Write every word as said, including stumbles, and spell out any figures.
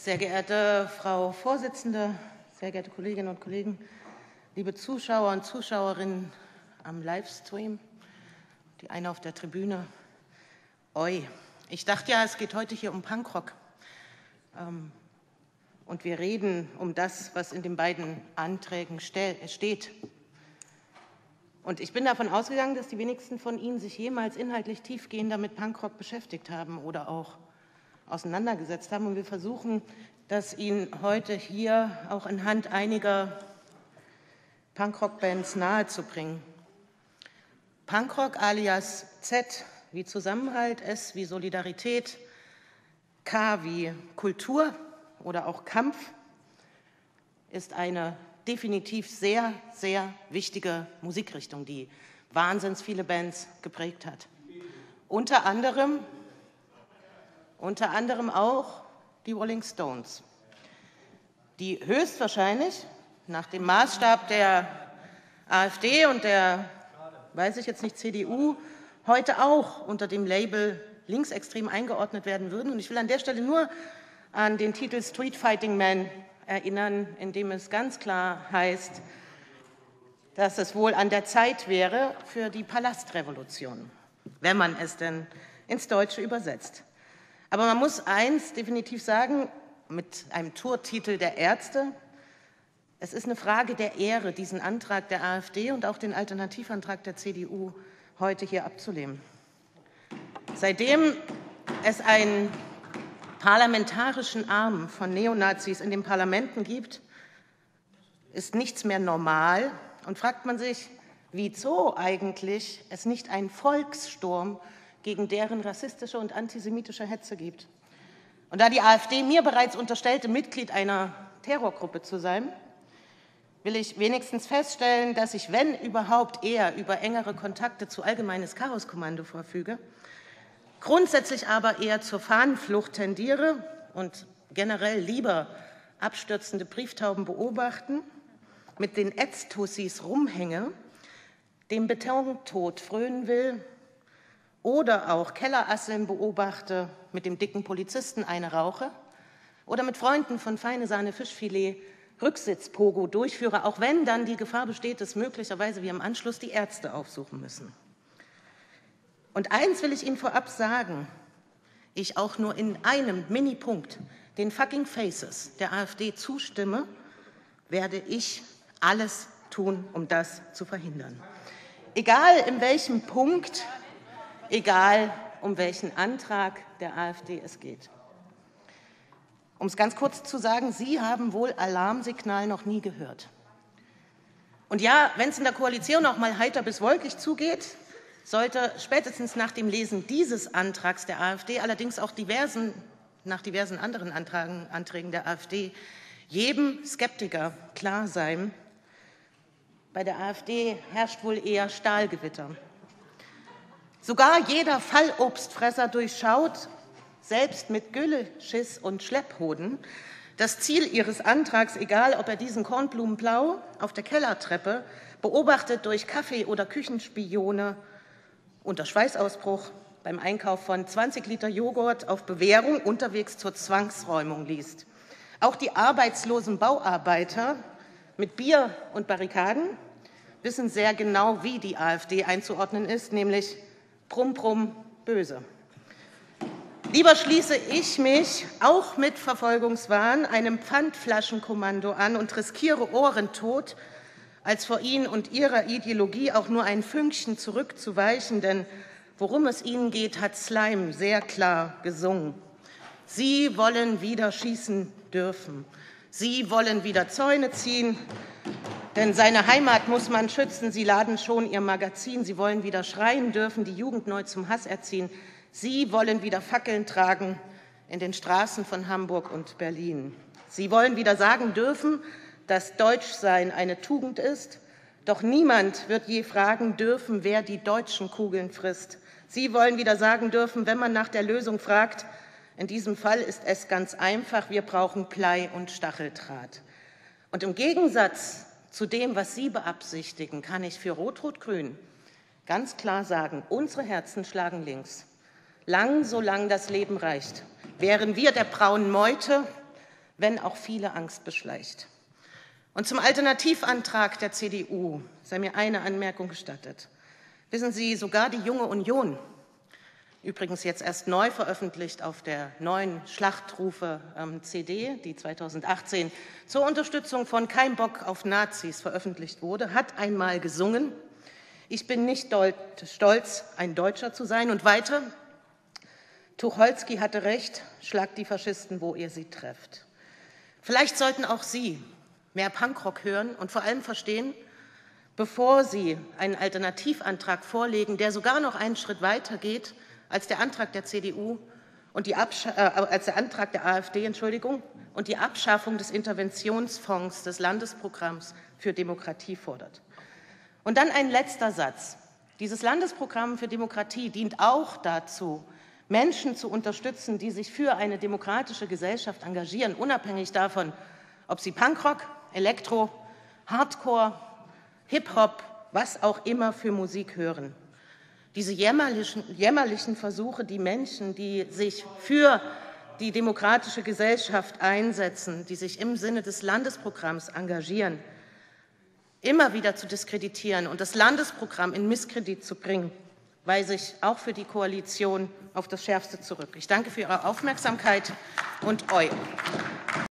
Sehr geehrte Frau Vorsitzende, sehr geehrte Kolleginnen und Kollegen, liebe Zuschauer und Zuschauerinnen am Livestream, die eine auf der Tribüne. Oi, ich dachte ja, es geht heute hier um Punkrock. Ähm, und wir reden um das, was in den beiden Anträgen steht. Und ich bin davon ausgegangen, dass die wenigsten von Ihnen sich jemals inhaltlich tiefgehender mit Punkrock beschäftigt haben oder auch auseinandergesetzt haben. Und wir versuchen, das Ihnen heute hier auch anhand einiger Punkrock-Bands nahezubringen. Punkrock alias Z wie Zusammenhalt, S wie Solidarität, K wie Kultur oder auch Kampf ist eine definitiv sehr, sehr wichtige Musikrichtung, die wahnsinns viele Bands geprägt hat. Unter anderem, unter anderem auch die Rolling Stones, die höchstwahrscheinlich nach dem Maßstab der AfD und der, weiß ich jetzt nicht, C D U, heute auch unter dem Label linksextrem eingeordnet werden würden. Und ich will an der Stelle nur an den Titel Street Fighting Man erinnern, in dem es ganz klar heißt, dass es wohl an der Zeit wäre für die Palastrevolution, wenn man es denn ins Deutsche übersetzt. Aber man muss eins definitiv sagen, mit einem Tourtitel der Ärzte, es ist eine Frage der Ehre, diesen Antrag der AfD und auch den Alternativantrag der C D U heute hier abzulehnen. Seitdem es einen parlamentarischen Arm von Neonazis in den Parlamenten gibt, ist nichts mehr normal. Und fragt man sich, wieso eigentlich es nicht einen Volkssturm gegen deren rassistische und antisemitische Hetze gibt. Und da die AfD mir bereits unterstellte, Mitglied einer Terrorgruppe zu sein, will ich wenigstens feststellen, dass ich, wenn überhaupt, eher über engere Kontakte zu Allgemeines Chaoskommando verfüge, grundsätzlich aber eher zur Fahnenflucht tendiere und generell lieber abstürzende Brieftauben beobachten, mit den Ätztussis rumhänge, dem Betontod frönen will oder auch Kellerasseln beobachte, mit dem dicken Polizisten eine rauche oder mit Freunden von Feine Sahne Fischfilet Rücksitzpogo durchführe, auch wenn dann die Gefahr besteht, dass möglicherweise wir im Anschluss die Ärzte aufsuchen müssen. Und eins will ich Ihnen vorab sagen, ich auch nur in einem Minipunkt den fucking Faces der AfD zustimme, werde ich alles tun, um das zu verhindern. Egal in welchem Punkt, egal um welchen Antrag der AfD es geht. Um es ganz kurz zu sagen, Sie haben wohl Alarmsignal noch nie gehört. Und ja, wenn es in der Koalition auch mal heiter bis wolkig zugeht, sollte spätestens nach dem Lesen dieses Antrags der AfD, allerdings auch diversen, nach diversen anderen Antragen, Anträgen der AfD, jedem Skeptiker klar sein, bei der AfD herrscht wohl eher Stahlgewitter. Sogar jeder Fallobstfresser durchschaut, selbst mit Gülle, Schiss und Schlepphoden, das Ziel Ihres Antrags, egal ob er diesen Kornblumenblau auf der Kellertreppe, beobachtet durch Kaffee- oder Küchenspione, unter Schweißausbruch beim Einkauf von zwanzig Liter Joghurt auf Bewährung unterwegs zur Zwangsräumung liest. Auch die arbeitslosen Bauarbeiter mit Bier und Barrikaden wissen sehr genau, wie die AfD einzuordnen ist, nämlich brumm, brumm, böse. Lieber schließe ich mich, auch mit Verfolgungswahn, einem Pfandflaschenkommando an und riskiere Ohrentod, als vor Ihnen und Ihrer Ideologie auch nur ein Fünkchen zurückzuweichen, denn worum es Ihnen geht, hat Slime sehr klar gesungen. Sie wollen wieder schießen dürfen. Sie wollen wieder Zäune ziehen, denn seine Heimat muss man schützen. Sie laden schon Ihr Magazin. Sie wollen wieder schreien dürfen, die Jugend neu zum Hass erziehen. Sie wollen wieder Fackeln tragen in den Straßen von Hamburg und Berlin. Sie wollen wieder sagen dürfen, dass Deutschsein eine Tugend ist. Doch niemand wird je fragen dürfen, wer die deutschen Kugeln frisst. Sie wollen wieder sagen dürfen, wenn man nach der Lösung fragt, in diesem Fall ist es ganz einfach, wir brauchen Blei und Stacheldraht. Und im Gegensatz zu dem, was Sie beabsichtigen, kann ich für Rot-Rot-Grün ganz klar sagen, unsere Herzen schlagen links. Lang, solange das Leben reicht, wären wir der braunen Meute wenn auch viele Angst beschleicht. Und zum Alternativantrag der C D U sei mir eine Anmerkung gestattet. Wissen Sie, sogar die Junge Union, übrigens jetzt erst neu veröffentlicht auf der neuen Schlachtrufe-C D, die zweitausendachtzehn zur Unterstützung von Kein Bock auf Nazis veröffentlicht wurde, hat einmal gesungen: Ich bin nicht stolz, ein Deutscher zu sein. Und weiter: Tucholsky hatte recht, schlagt die Faschisten, wo ihr sie trefft. Vielleicht sollten auch Sie mehr Punkrock hören und vor allem verstehen, bevor Sie einen Alternativantrag vorlegen, der sogar noch einen Schritt weiter geht als der Antrag der C D U und die Absch äh, als der Antrag der AfD, Entschuldigung, und die Abschaffung des Interventionsfonds des Landesprogramms für Demokratie fordert. Und dann ein letzter Satz. Dieses Landesprogramm für Demokratie dient auch dazu, Menschen zu unterstützen, die sich für eine demokratische Gesellschaft engagieren, unabhängig davon, ob sie Punkrock, Elektro, Hardcore, Hip-Hop, was auch immer für Musik hören. Diese jämmerlichen, jämmerlichen Versuche, die Menschen, die sich für die demokratische Gesellschaft einsetzen, die sich im Sinne des Landesprogramms engagieren, immer wieder zu diskreditieren und das Landesprogramm in Misskredit zu bringen, weise ich auch für die Koalition auf das Schärfste zurück. Ich danke für Ihre Aufmerksamkeit und Eu.